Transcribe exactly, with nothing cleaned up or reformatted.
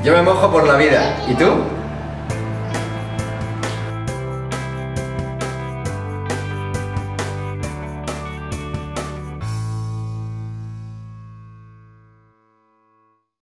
Yo me mojo por la vida. ¿Y tú?